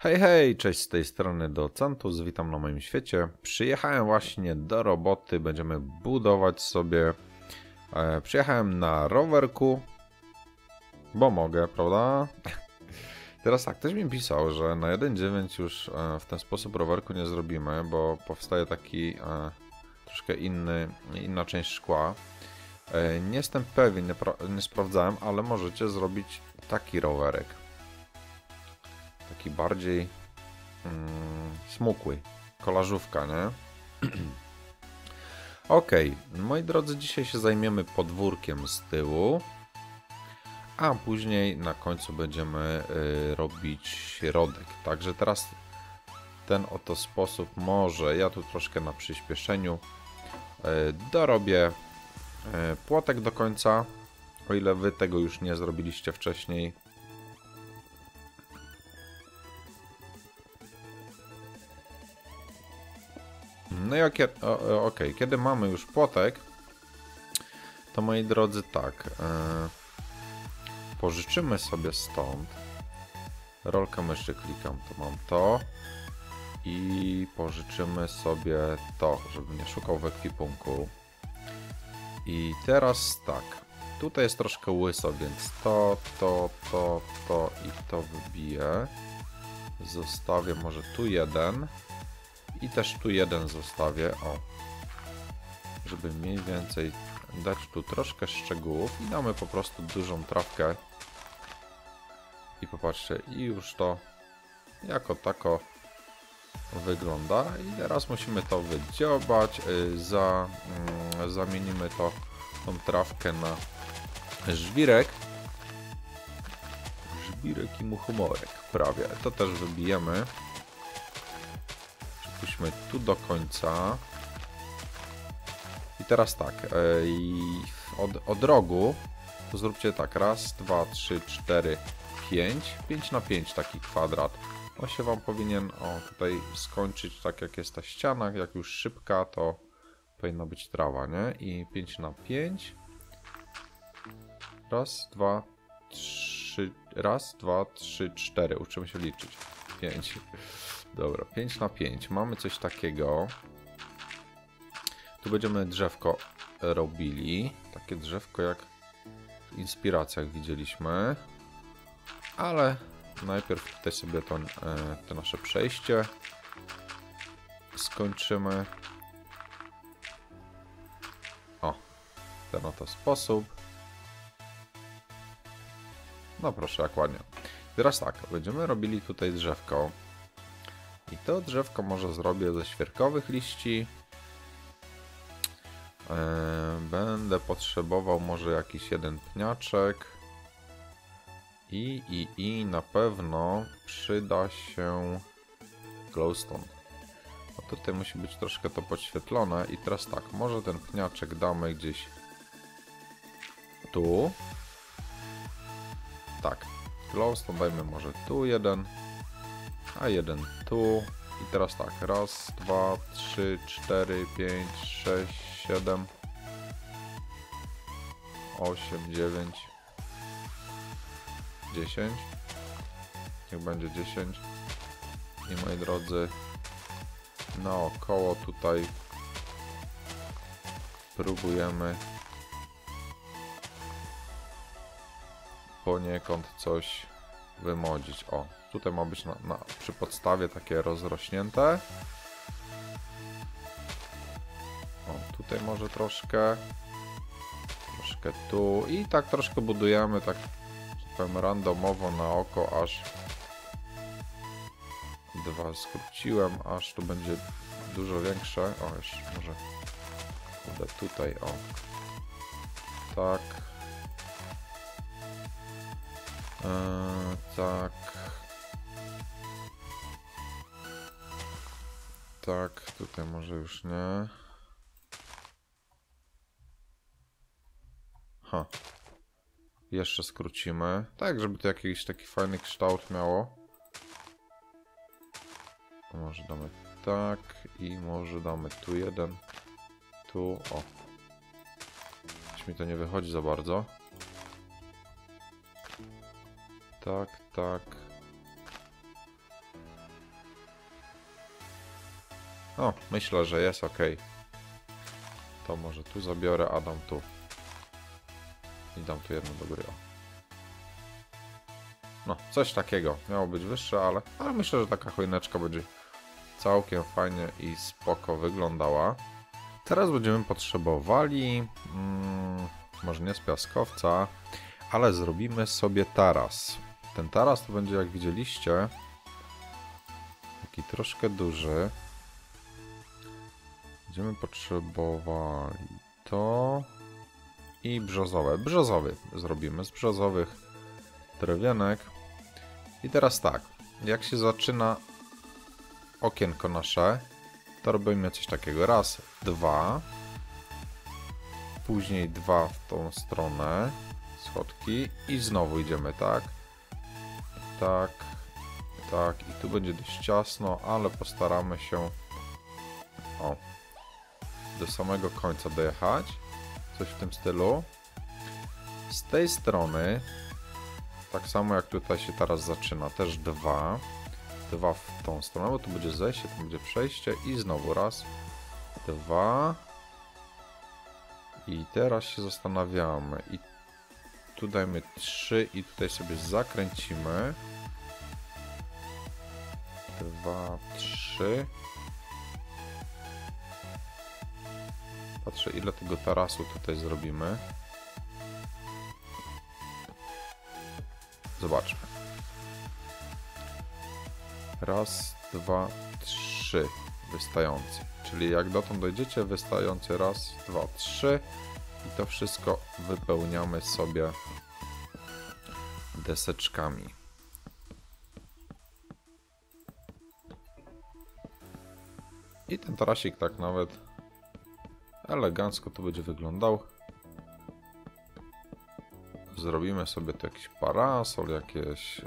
Hej, hej, cześć z tej strony Docentus, witam na moim świecie. Przyjechałem właśnie do roboty, będziemy budować sobie. Przyjechałem na rowerku, bo mogę, prawda? Teraz tak, ktoś mi pisał, że na 1.9 już w ten sposób rowerku nie zrobimy, bo powstaje taki troszkę inna część szkła. Nie jestem pewien, nie sprawdzałem, ale możecie zrobić taki rowerek. Taki bardziej smukły. Kolażówka, nie? Ok, moi drodzy, dzisiaj się zajmiemy podwórkiem z tyłu, a później na końcu będziemy robić środek. Także teraz ten oto sposób może, ja tu troszkę na przyspieszeniu dorobię płotek do końca, o ile wy tego już nie zrobiliście wcześniej. No i okej, kiedy mamy już płotek, to moi drodzy tak, pożyczymy sobie stąd, rolkę myszy klikam, to mam to i pożyczymy sobie to, żeby nie szukał w ekwipunku. I teraz tak, tutaj jest troszkę łyso, więc to i to wybiję, zostawię może tu jeden. I też tu jeden zostawię, o, żeby mniej więcej dać tu troszkę szczegółów i damy po prostu dużą trawkę. I popatrzcie, i już to jako tako wygląda. I teraz musimy to wydziobać, zamienimy tą trawkę na żwirek. Żwirek i muchomorek, prawie. To też wybijemy. Puśćmy tu do końca. I teraz tak, od rogu to zróbcie tak, raz, 2, 3, 4, 5, 5 na 5 taki kwadrat. On się wam powinien tutaj skończyć tak jak jest ta ściana, jak już szybka, to powinna być trawa, nie? I 5 na 5. Raz, 2, 3, raz, 2, 3, 4. Uczymy się liczyć. 5. Dobra, 5 na 5. Mamy coś takiego. Tu będziemy drzewko robili. Takie drzewko jak w inspiracjach widzieliśmy. Ale najpierw tutaj sobie to nasze przejście skończymy. O, w ten oto sposób. No proszę, jak ładnie. Teraz tak, będziemy robili tutaj drzewko. I to drzewko może zrobię ze świerkowych liści. Będę potrzebował może jakiś jeden pniaczek. I na pewno przyda się glowstone. No tutaj musi być troszkę to podświetlone. I teraz tak, może ten pniaczek damy gdzieś tu. Tak, glowstone dajmy może tu jeden. A jeden tu. I teraz tak, raz, 2, 3, 4, 5, 6, 7, 8, 9, 10. Niech będzie 10. I moi drodzy, naokoło tutaj próbujemy poniekąd coś wymodzić. O, tutaj ma być przy podstawie takie rozrośnięte. O, tutaj może troszkę tu i tak troszkę budujemy, tak powiem randomowo na oko, aż dwa skróciłem, aż tu będzie dużo większe. O, jeszcze może tutaj, o, tak. Tak. Tak, tutaj może już nie. Jeszcze skrócimy. Tak, żeby to jakiś taki fajny kształt miało. Może damy tak i może damy tu jeden. Tu, o. Już mi to nie wychodzi za bardzo. Tak, tak. O, myślę, że jest ok. To może tu zabiorę, a dam tu. I dam tu jedno do góry. O. No, coś takiego. Miało być wyższe, ale myślę, że taka choineczka będzie całkiem fajnie i spoko wyglądała. Teraz będziemy potrzebowali, może nie z piaskowca, ale zrobimy sobie taras. Ten taras to będzie, jak widzieliście, taki troszkę duży. Będziemy potrzebowali to i brzozowe. Brzozowy zrobimy z brzozowych drewienek. I teraz tak, jak się zaczyna okienko nasze, to robimy coś takiego. Raz, dwa, później dwa w tą stronę, schodki i znowu idziemy tak, tak, tak i tu będzie dość ciasno, ale postaramy się do samego końca dojechać, coś w tym stylu. Z tej strony, tak samo jak tutaj się teraz zaczyna, też dwa w tą stronę, bo tu będzie zejście, tu będzie przejście i znowu raz, dwa i teraz się zastanawiamy i tu dajmy 3 i tutaj sobie zakręcimy 2, 3. Patrzę, ile tego tarasu tutaj zrobimy. Zobaczmy. Raz, dwa, 3 wystający. Czyli jak dotąd dojdziecie, wystający raz, dwa, 3 i to wszystko wypełniamy sobie deseczkami. I ten tarasik tak nawet elegancko to będzie wyglądał. Zrobimy sobie tu jakiś parasol, jakieś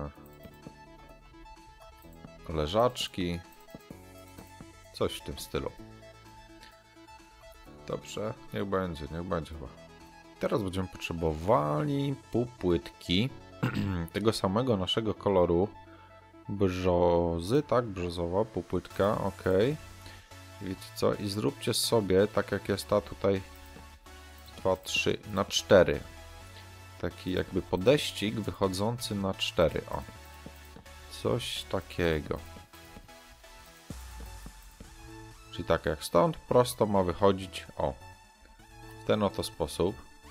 leżaczki. Coś w tym stylu. Dobrze, niech będzie chyba. Teraz będziemy potrzebowali pół płytki tego samego naszego koloru brzozy, tak? Brzozowa półpłytka, ok. Wiecie co? I zróbcie sobie, tak jak jest ta tutaj 2, 3 na 4. Taki jakby podeścik wychodzący na 4. O. Coś takiego. Czyli tak jak stąd prosto ma wychodzić, o, w ten oto sposób.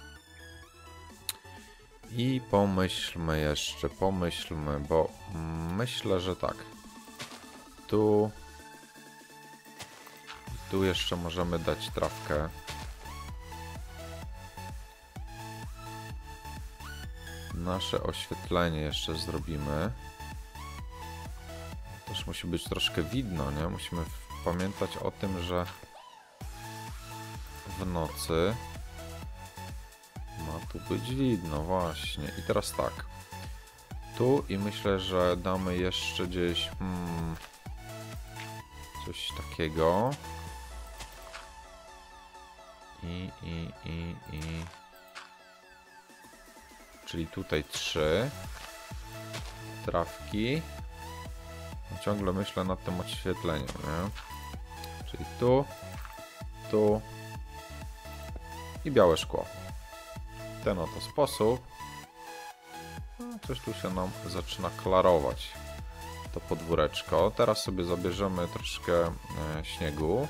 I pomyślmy jeszcze, bo myślę, że tak. Tu jeszcze możemy dać trawkę. Nasze oświetlenie jeszcze zrobimy. Też musi być troszkę widno, nie? Musimy pamiętać o tym, że w nocy ma tu być widno, właśnie. I teraz tak. Tu i myślę, że damy jeszcze gdzieś coś takiego. Czyli tutaj 3 trawki. Ciągle myślę nad tym oświetleniem, nie? Czyli tu i białe szkło. W ten oto sposób. Coś tu się nam zaczyna klarować to podwóreczko. Teraz sobie zabierzemy troszkę śniegu.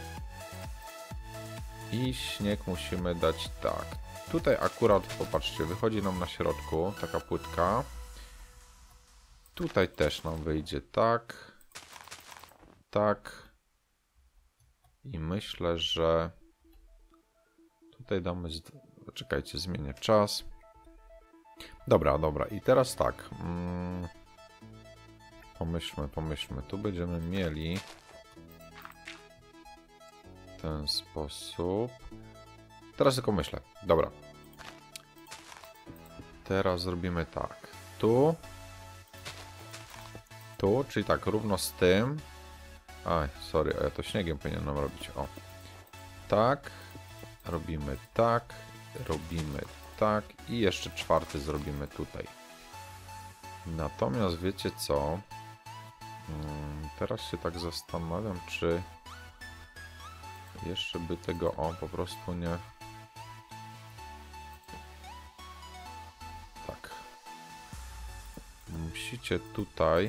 I śnieg musimy dać tak. Tutaj akurat, popatrzcie, wychodzi nam na środku taka płytka. Tutaj też nam wyjdzie tak. Tak. I myślę, że tutaj damy... Czekajcie, zmienię czas. Dobra. I teraz tak. Pomyślmy. Tu będziemy mieli w ten sposób. Teraz tylko myślę. Dobra. Teraz zrobimy tak. Tu, czyli tak równo z tym. Aj, sorry, a ja to śniegiem powinienem robić. O. Tak. Robimy tak. Robimy tak. I jeszcze 4 zrobimy tutaj. Natomiast wiecie co? Teraz się tak zastanawiam, czy Jeszcze by tego, o, po prostu nie... Tak. Musicie tutaj...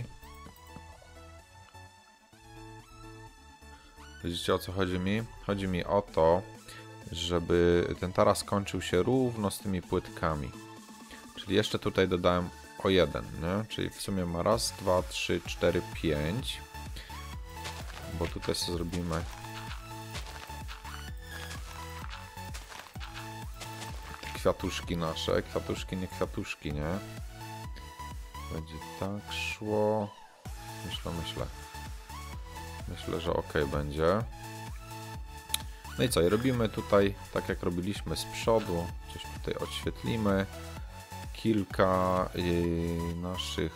Widzicie, o co chodzi mi? Chodzi mi o to, żeby ten taras kończył się równo z tymi płytkami. Czyli jeszcze tutaj dodałem o jeden, nie? Czyli w sumie ma raz, dwa, trzy, cztery, pięć. Bo tutaj sobie zrobimy kwiatuszki nasze. Kwiatuszki, nie kwiatuszki, nie? Będzie tak szło. Myślę, że ok będzie. No i co? I robimy tutaj, tak jak robiliśmy z przodu. Coś tutaj odświetlimy. Kilka naszych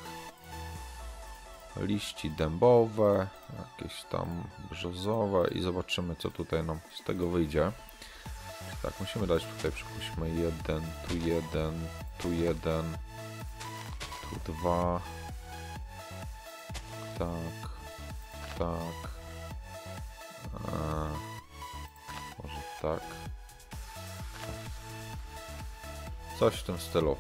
liści dębowe, jakieś tam brzozowe i zobaczymy, co tutaj nam z tego wyjdzie. Tak, musimy dać tutaj, przypuśćmy, jeden, tu jeden, tu dwa. Tak, tak. Może tak. Coś w tym stylu.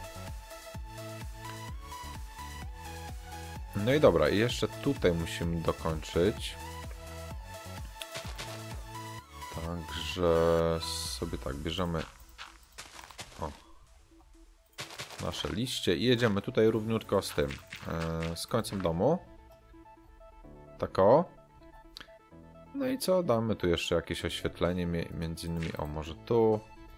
No i dobra, i jeszcze tutaj musimy dokończyć. Także sobie tak bierzemy nasze liście i jedziemy tutaj równiutko z tym, z końcem domu. Tak o. No i co? Damy tu jeszcze jakieś oświetlenie, między innymi, o może tu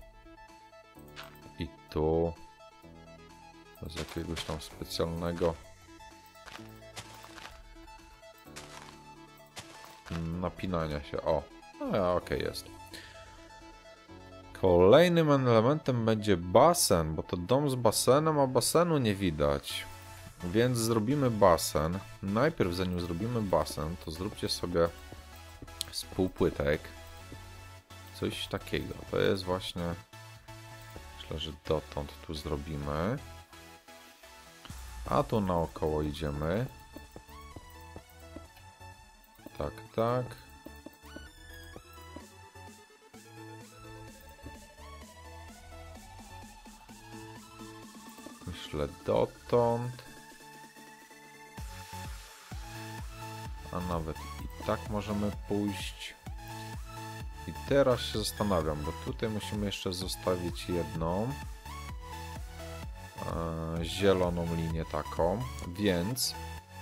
i tu. Z jakiegoś tam specjalnego napinania się. O, no ok, jest. Kolejnym elementem będzie basen, bo to dom z basenem, a basenu nie widać. Więc zrobimy basen. Najpierw, zanim zrobimy basen, to zróbcie sobie z półpłytek coś takiego. To jest właśnie... Myślę, że dotąd tu zrobimy. A tu naokoło idziemy. Tak, tak. Myślę dotąd. A nawet i tak możemy pójść. I teraz się zastanawiam, bo tutaj musimy jeszcze zostawić jedną zieloną linię taką, więc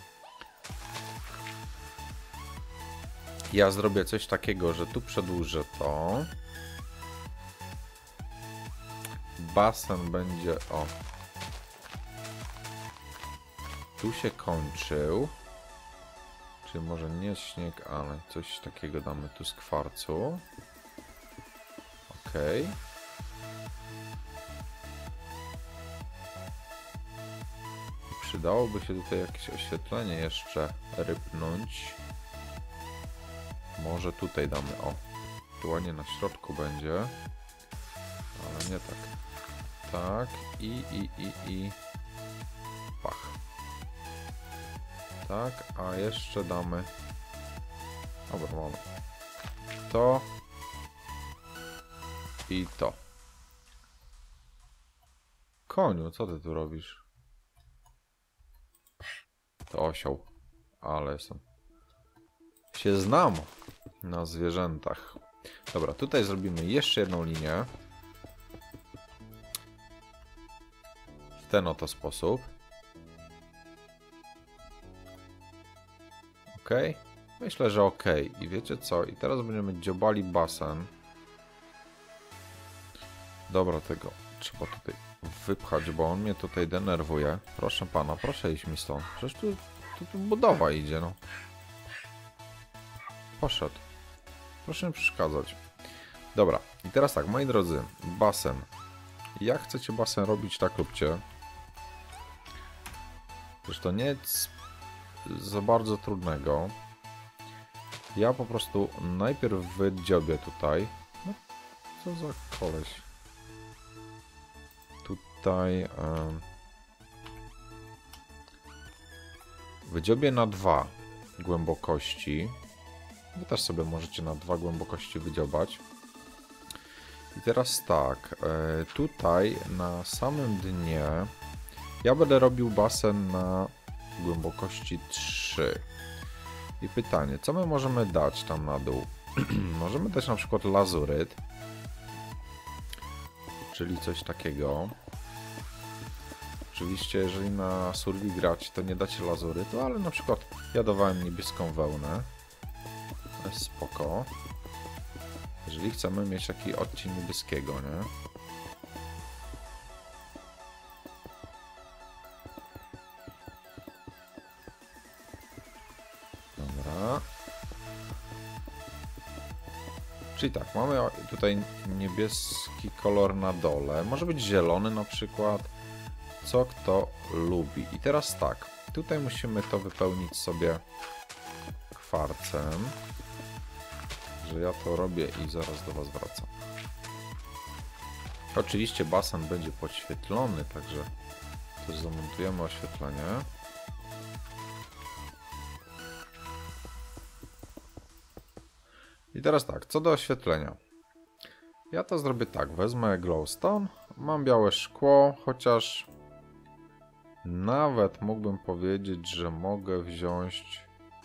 ja zrobię coś takiego, że tu przedłużę to. Basen będzie, o, tu się kończył. Czyli może nie śnieg, ale coś takiego damy tu z kwarcu. Ok. Przydałoby się tutaj jakieś oświetlenie jeszcze rypnąć. Może tutaj damy, o. Tu ładnie na środku będzie. Ale nie tak. Tak. I pach. Tak, a jeszcze damy... Dobra, mamy to i to. Koniu, co ty tu robisz? To osioł. Ale się znam na zwierzętach. Dobra, tutaj zrobimy jeszcze jedną linię. W ten oto sposób. Ok? Myślę, że ok. I wiecie co? I teraz będziemy dziobali basen. Dobra, tego trzeba tutaj wypchać, bo on mnie tutaj denerwuje. Proszę pana, proszę iść mi stąd. Przecież tu budowa idzie, no. Poszedł. Proszę nie przeszkadzać. Dobra, i teraz tak, moi drodzy, basen. Jak chcecie basen robić, tak róbcie. Zresztą nie jest za bardzo trudnego. Ja po prostu najpierw wydziobię tutaj. No, co za koleś. Tutaj wydziobię na 2 głębokości. Wy też sobie możecie na 2 głębokości wydziobać. I teraz tak, tutaj na samym dnie ja będę robił basen na głębokości 3. I pytanie, co my możemy dać tam na dół? Możemy dać na przykład lazuryt, czyli coś takiego. Oczywiście, jeżeli na survi grać, to nie dacie lazurytu, ale na przykład ja dawałem niebieską wełnę. To jest spoko. Jeżeli chcemy mieć taki odcień niebieskiego, nie? Dobra. Czyli tak, mamy tutaj niebieski kolor na dole. Może być zielony na przykład. Co kto lubi. I teraz tak, tutaj musimy to wypełnić sobie kwarcem. Że ja to robię i zaraz do Was wracam. Oczywiście basen będzie podświetlony, także też zamontujemy oświetlenie. I teraz tak, co do oświetlenia. Ja to zrobię tak, wezmę glowstone, mam białe szkło, chociaż nawet mógłbym powiedzieć, że mogę wziąć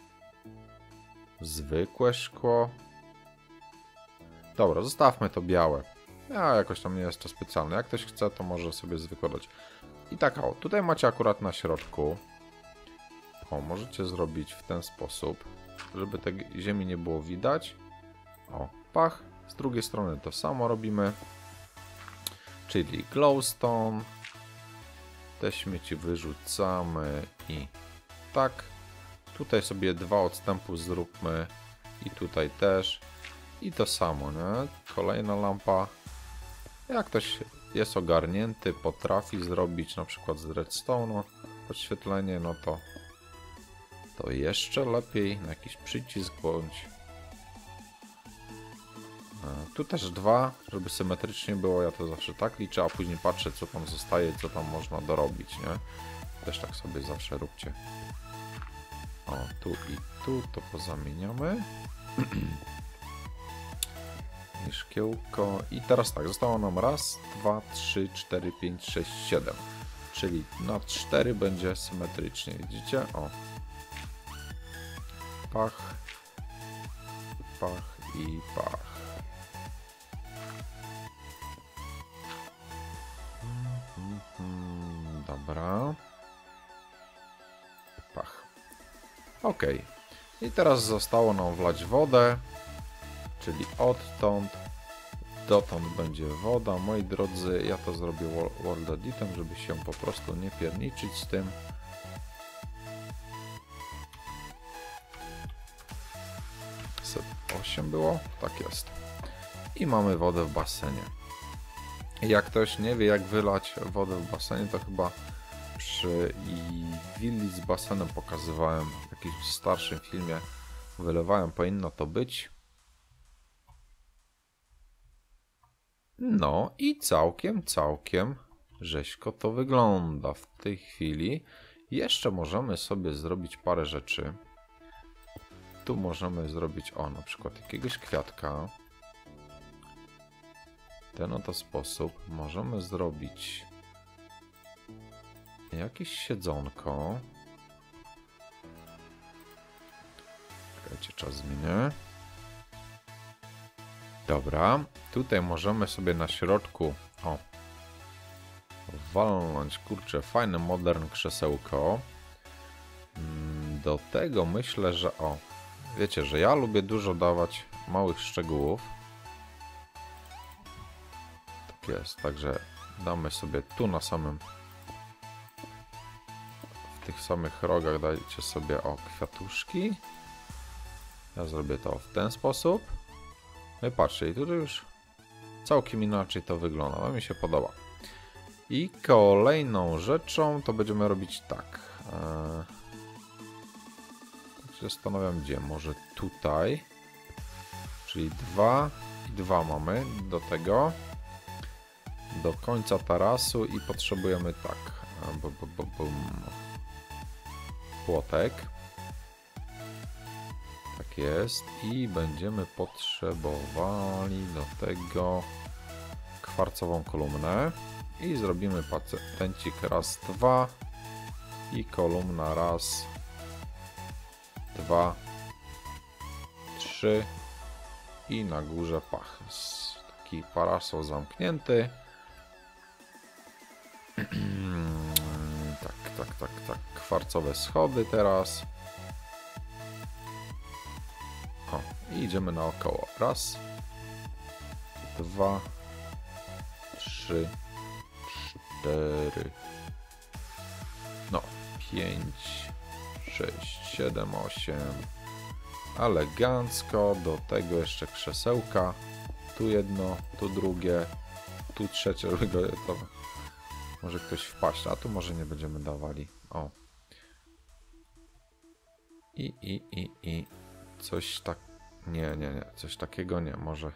zwykłe szkło. Dobra, zostawmy to białe. Ja jakoś tam nie jest to specjalne. Jak ktoś chce, to może sobie zwykłe dać. I tak, o, tutaj macie akurat na środku. O, możecie zrobić w ten sposób, żeby tej ziemi nie było widać. O, pach. Z drugiej strony to samo robimy. Czyli glowstone. Te śmieci wyrzucamy i tak. Tutaj sobie 2 odstępu zróbmy. I tutaj też. I to samo, nie? Kolejna lampa. Jak ktoś jest ogarnięty, potrafi zrobić na przykład z redstone'u podświetlenie, no to jeszcze lepiej na jakiś przycisk bądź. Tu też 2, żeby symetrycznie było, ja to zawsze tak liczę, a później patrzę, co tam zostaje, co tam można dorobić, nie? Też tak sobie zawsze róbcie. O, tu i tu to pozamieniamy. I szkiełko. I teraz tak, zostało nam 1, 2, 3, 4, 5, 6, 7. Czyli na 4 będzie symetrycznie, widzicie? O. Pach. Pach i pach. Dobra. Pach. Ok. I teraz zostało nam wlać wodę. Czyli odtąd dotąd będzie woda. Moi drodzy, ja to zrobię World Editem, żeby się po prostu nie pierniczyć z tym. Set 8 było? Tak jest. I mamy wodę w basenie. Jak ktoś nie wie, jak wylać wodę w basenie, to chyba przy willi z basenem pokazywałem w jakimś starszym filmie. Wylewałem, powinno to być. No i całkiem rzeźko to wygląda w tej chwili. Jeszcze możemy sobie zrobić parę rzeczy. Tu możemy zrobić, o, na przykład jakiegoś kwiatka. W ten oto sposób możemy zrobić jakieś siedzonko. Czekajcie, czas zmienię. Dobra, tutaj możemy sobie na środku, o, walnąć, kurczę, fajne modern krzesełko. Do tego myślę, że, o, wiecie, że ja lubię dużo dawać małych szczegółów. Tak jest, także damy sobie tu na samym, w tych samych rogach dajcie sobie, o, kwiatuszki. Ja zrobię to w ten sposób. No i patrzcie, i tutaj już całkiem inaczej to wygląda, no mi się podoba. I kolejną rzeczą to będziemy robić tak. Tak się zastanawiam, gdzie, może tutaj. Czyli 2 i 2 mamy do tego. Do końca tarasu i potrzebujemy tak. Płotek. Tak jest. I będziemy potrzebowali do tego kwarcową kolumnę. I zrobimy patencik raz, dwa. I kolumna raz, dwa, trzy. I na górze pach. Taki parasol zamknięty. Tak. Kwarcowe schody teraz. O, i idziemy naokoło. Raz, dwa, trzy, cztery, no, 5, 6, 7, 8. Elegancko. Do tego jeszcze krzesełka. Tu jedno, tu drugie, tu trzecie, żeby go to może ktoś wpaść, a tu może nie będziemy dawali. O. I coś tak. Nie. Coś takiego nie. Może.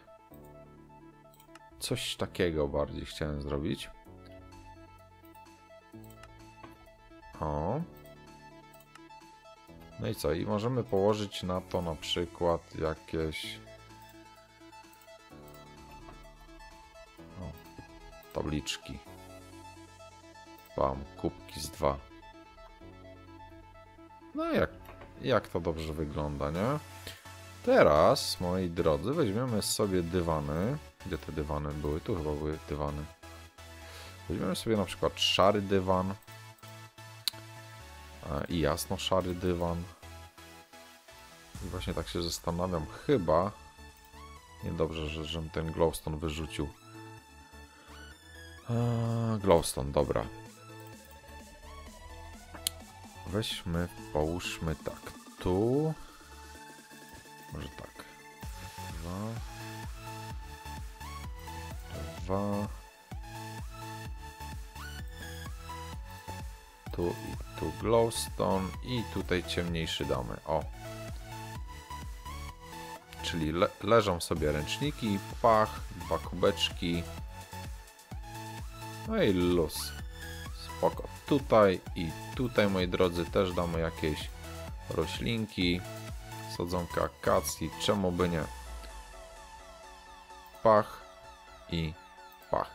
Coś takiego bardziej chciałem zrobić. O. No i co? I możemy położyć na to na przykład jakieś. O. Tabliczki. Bam, kubki z 2. No jak to dobrze wygląda, nie? Teraz, moi drodzy, weźmiemy sobie dywany. Gdzie te dywany były? Tu chyba były dywany. Weźmiemy sobie na przykład szary dywan. I jasno szary dywan. I właśnie tak się zastanawiam, chyba niedobrze, żebym ten glowstone wyrzucił. Glowstone, dobra. Weźmy, połóżmy tak, tu. Może tak. 2. Tu i tu glowstone i tutaj ciemniejszy damy. O. Czyli leżą sobie ręczniki, pach, 2 kubeczki. No i luz. Spoko. Tutaj i tutaj, moi drodzy, też damy jakieś roślinki. Sadzonka akacji, czemu by nie? Pach i pach.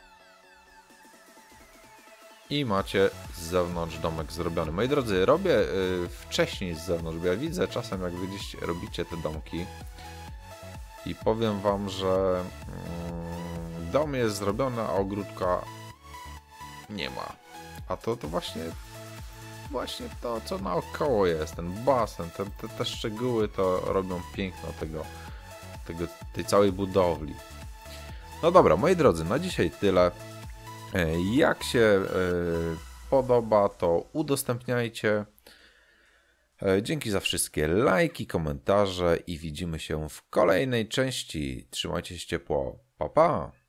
I macie z zewnątrz domek zrobiony. Moi drodzy, robię wcześniej z zewnątrz, bo ja widzę czasem, jak wy gdzieś robicie te domki. I powiem wam, że dom jest zrobiony, a ogródka nie ma. A to właśnie to, co naokoło jest, ten basen, te szczegóły to robią piękno tej całej budowli. No dobra, moi drodzy, na dzisiaj tyle. Jak się podoba, to udostępniajcie. Dzięki za wszystkie lajki, komentarze i widzimy się w kolejnej części. Trzymajcie się ciepło. Pa, pa!